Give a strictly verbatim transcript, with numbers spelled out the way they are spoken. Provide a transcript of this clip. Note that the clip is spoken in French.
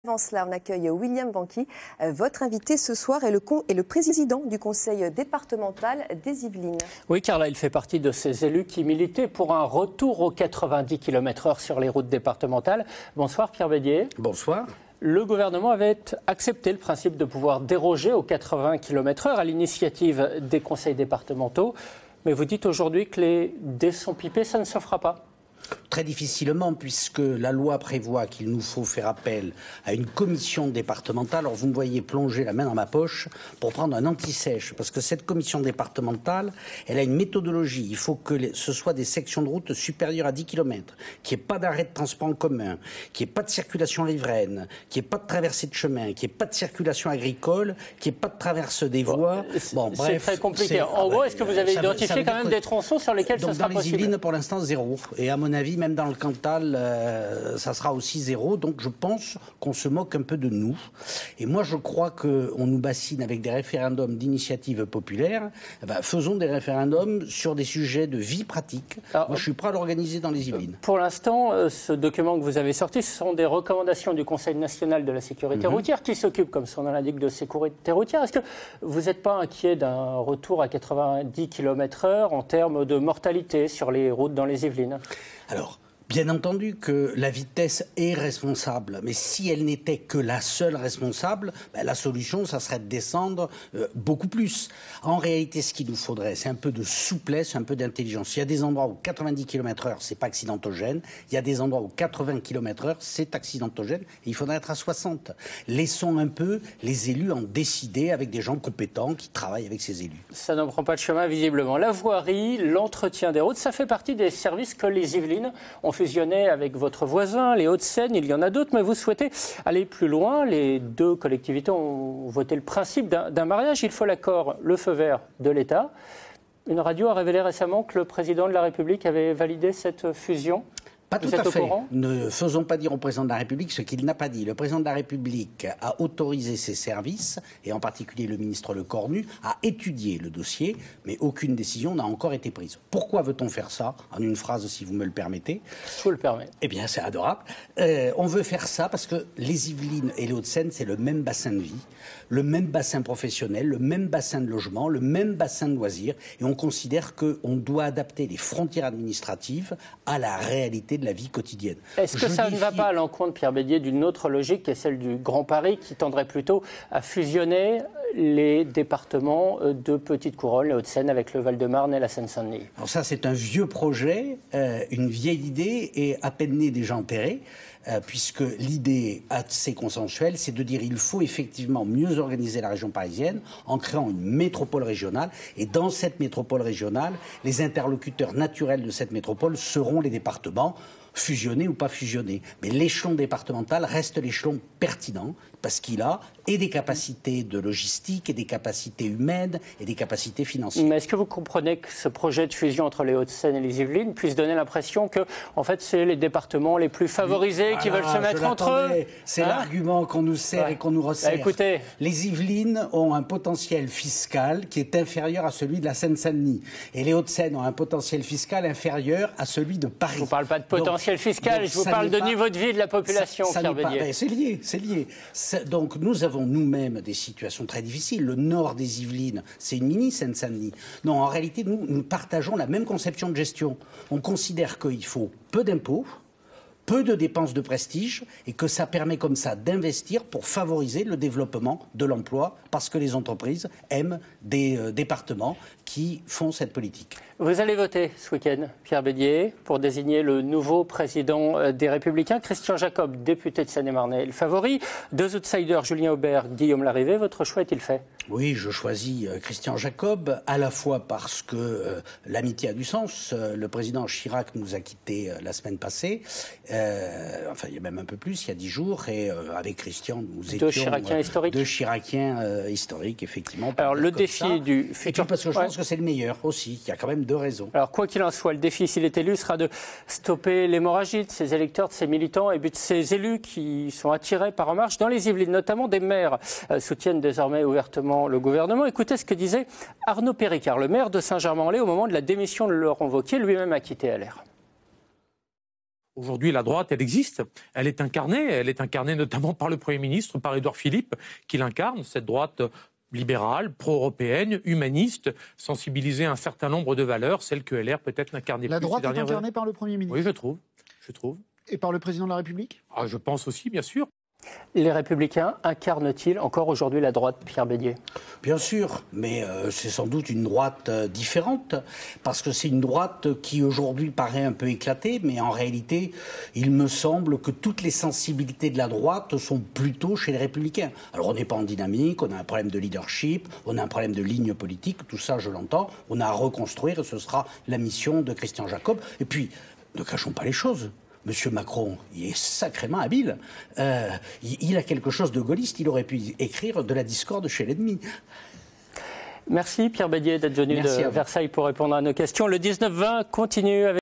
Avant cela, on accueille William Banqui. Votre invité ce soir est le, con, est le président du conseil départemental des Yvelines. Oui, car là, il fait partie de ces élus qui militaient pour un retour aux quatre-vingt-dix kilomètres heure sur les routes départementales. Bonsoir Pierre Bédier. Bonsoir. Le gouvernement avait accepté le principe de pouvoir déroger aux quatre-vingts kilomètres heure à l'initiative des conseils départementaux. Mais vous dites aujourd'hui que les dés sont pipés, ça ne se fera pas. Très difficilement, puisque la loi prévoit qu'il nous faut faire appel à une commission départementale. Alors vous me voyez plonger la main dans ma poche pour prendre un anti-sèche, parce que cette commission départementale, elle a une méthodologie. Il faut que ce soit des sections de route supérieures à dix kilomètres, qu'il n'y ait pas d'arrêt de transport en commun, qu'il n'y ait pas de circulation riveraine, qu'il n'y ait pas de traversée de chemin, qu'il n'y ait pas de circulation agricole, qu'il n'y ait pas de traverse des voies. Bon, bon, c'est très compliqué. En gros, est-ce que vous avez identifié quand même des tronçons sur lesquels donc, ce sera possible? possible? Dans les Yvelines, pour l'instant, zéro. Et à mon avis, même dans le Cantal, euh, ça sera aussi zéro. Donc je pense qu'on se moque un peu de nous. Et moi, je crois qu'on nous bassine avec des référendums d'initiative populaire. Eh ben, faisons des référendums sur des sujets de vie pratique. Alors, moi, je suis prêt à l'organiser dans les Yvelines. Pour l'instant, euh, ce document que vous avez sorti, ce sont des recommandations du Conseil national de la sécurité mm-hmm. routière qui s'occupe, comme son nom l'indique, de sécurité routière. Est-ce que vous n'êtes pas inquiet d'un retour à quatre-vingt-dix kilomètres heure en termes de mortalité sur les routes dans les Yvelines? Alors, bien entendu que la vitesse est responsable, mais si elle n'était que la seule responsable, ben la solution, ça serait de descendre euh, beaucoup plus. En réalité, ce qu'il nous faudrait, c'est un peu de souplesse, un peu d'intelligence. Il y a des endroits où quatre-vingt-dix kilomètres heure, c'est pas accidentogène. Il y a des endroits où quatre-vingts kilomètres heure, c'est accidentogène. Et il faudrait être à soixante. Laissons un peu les élus en décider avec des gens compétents qui travaillent avec ces élus. Ça ne prend pas de chemin, visiblement. La voirie, l'entretien des routes, ça fait partie des services que les Yvelines ont fait fusionner avec votre voisin, les Hauts-de-Seine, il y en a d'autres, mais vous souhaitez aller plus loin. Les deux collectivités ont voté le principe d'un mariage. Il faut l'accord, le feu vert de l'État. Une radio a révélé récemment que le président de la République avait validé cette fusion. Pas tout à fait. Ne faisons pas dire au président de la République ce qu'il n'a pas dit. Le président de la République a autorisé ses services, et en particulier le ministre Lecornu, à étudier le dossier, mais aucune décision n'a encore été prise. Pourquoi veut-on faire ça? En une phrase, si vous me le permettez. Je vous le permets. Eh bien, c'est adorable. Euh, on veut faire ça parce que les Yvelines et les Hauts-de-Seine, c'est le même bassin de vie, le même bassin professionnel, le même bassin de logement, le même bassin de loisirs, et on considère qu'on doit adapter les frontières administratives à la réalité de la vie quotidienne. Est-ce que Je ça défie... ne va pas à l'encontre, Pierre Bédier, d'une autre logique qui est celle du Grand Paris, qui tendrait plutôt à fusionner les départements de Petite Couronne, les Hauts-de-Seine, avec le Val-de-Marne et la Seine-Saint-Denis? Alors ça, c'est un vieux projet, euh, une vieille idée, et à peine née déjà enterrée. Euh, puisque l'idée assez consensuelle, c'est de dire qu'il faut effectivement mieux organiser la région parisienne en créant une métropole régionale. Et dans cette métropole régionale, les interlocuteurs naturels de cette métropole seront les départements, fusionnés ou pas fusionnés. Mais l'échelon départemental reste l'échelon pertinent parce qu'il a et des capacités de logistique, et des capacités humaines, et des capacités financières. Mais est-ce que vous comprenez que ce projet de fusion entre les Hauts-de-Seine et les Yvelines puisse donner l'impression que, en fait, c'est les départements les plus favorisés oui, qui voilà, veulent se mettre entre eux? C'est hein l'argument qu'on nous sert ouais. et qu'on nous resserre. Bah, écoutez. Les Yvelines ont un potentiel fiscal qui est inférieur à celui de la Seine-Saint-Denis. Et les Hauts-de-Seine ont un potentiel fiscal inférieur à celui de Paris. Je ne vous parle pas de potentiel donc, fiscal, donc, je vous parle de pas... niveau de vie de la population, ça, ça Pierre Bédier. Ben, c'est lié, c'est lié. Donc nous avons nous-mêmes des situations très difficiles. Le nord des Yvelines, c'est une mini Seine-Saint-Denis. Non, en réalité, nous, nous partageons la même conception de gestion. On considère qu'il faut peu d'impôts, peu de dépenses de prestige, et que ça permet comme ça d'investir pour favoriser le développement de l'emploi, parce que les entreprises aiment des euh, départements qui font cette politique. Vous allez voter ce week-end, Pierre Bédier, pour désigner le nouveau président des Républicains. Christian Jacob, député de Seine-et-Marne, le favori. Deux outsiders, Julien Aubert, Guillaume Larrivé. Votre choix est-il fait? Oui, je choisis euh, Christian Jacob, à la fois parce que euh, l'amitié a du sens. Euh, le président Chirac nous a quittés euh, la semaine passée, euh, enfin il y a même un peu plus, il y a dix jours, et euh, avec Christian, nous étions... Deux Chiraciens euh, historiques. Deux Chiraciens euh, historiques, effectivement. Alors le défi ça. du futur... Et puis parce que je ouais. pense que c'est le meilleur aussi, il y a quand même deux raisons. Alors quoi qu'il en soit, le défi, s'il est élu, sera de stopper l'hémorragie de ses électeurs, de ses militants et de ses élus qui sont attirés par En Marche dans les Yvelines, notamment des maires euh, soutiennent désormais ouvertement le gouvernement. Écoutez ce que disait Arnaud Péricard, le maire de Saint-Germain-en-Laye, au moment de la démission de Laurent Wauquiez, lui-même a quitté L R. Aujourd'hui, la droite, elle existe. Elle est incarnée. Elle est incarnée notamment par le Premier ministre, par Édouard Philippe, qui l'incarne, cette droite libérale, pro-européenne, humaniste, sensibilisée à un certain nombre de valeurs, celles que L R peut-être n'incarnait plus. La droite ces est incarnée années. par le Premier ministre. Oui, je trouve. Je trouve. Et par le président de la République? Ah, je pense aussi, bien sûr. Les Républicains incarnent-ils encore aujourd'hui la droite, Pierre Bédier? Bien sûr, mais euh, c'est sans doute une droite euh, différente, parce que c'est une droite qui aujourd'hui paraît un peu éclatée, mais en réalité, il me semble que toutes les sensibilités de la droite sont plutôt chez les Républicains. Alors on n'est pas en dynamique, on a un problème de leadership, on a un problème de ligne politique, tout ça je l'entends, on a à reconstruire, et ce sera la mission de Christian Jacob. Et puis, ne cachons pas les choses. Monsieur Macron, il est sacrément habile. Euh, il, il a quelque chose de gaulliste. Il aurait pu écrire de la discorde chez l'ennemi. Merci Pierre Bédier d'être venu Merci de Versailles pour répondre à nos questions. Le dix-neuf vingt continue avec